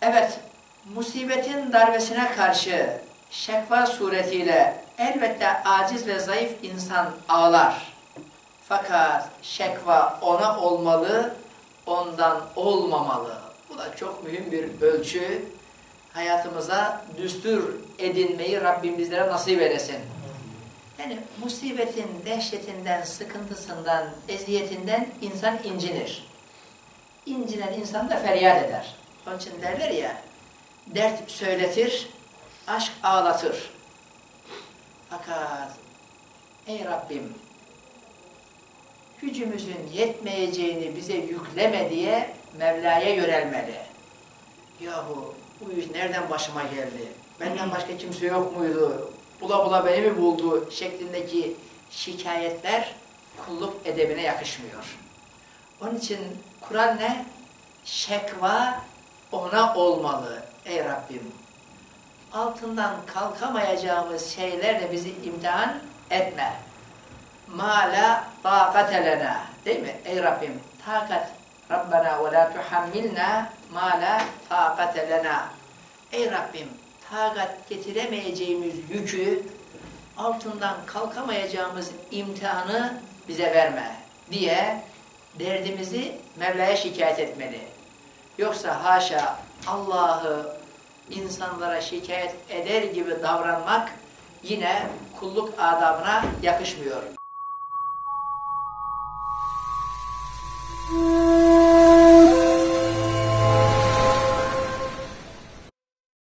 Evet, musibetin darbesine karşı şekva suretiyle elbette aciz ve zayıf insan ağlar. Fakat şekva ona olmalı, ondan olmamalı. Bu da çok mühim bir ölçü. Hayatımıza düstur edinmeyi Rabbim bizlere nasip eylesin. Yani musibetin dehşetinden, sıkıntısından, eziyetinden insan incinir. İncinen insan da feryat eder. Onun için derler ya, dert söyletir, aşk ağlatır. Fakat ey Rabbim, gücümüzün yetmeyeceğini bize yükleme diye Mevla'ya yönelmeli. Yahu bu iş nereden başıma geldi? Benden başka kimse yok muydu? Bula bula beni mi buldu? Şeklindeki şikayetler kulluk edebine yakışmıyor. Onun için Kur'an ne? Şekva ona olmalı ey Rabbim. Altından kalkamayacağımız şeylerle bizi imtihan etme. Ma la taqate lena. Değil mi? Ey Rabbim, takat Rabbena ve la tuhammilna ma la taqate lena. Ey Rabbim, takat getiremeyeceğimiz yükü, altından kalkamayacağımız imtihanı bize verme diye derdimizi Mevla'ya şikayet etmeli. Yoksa haşa Allah'ı insanlara şikayet eder gibi davranmak yine kulluk adabına yakışmıyor.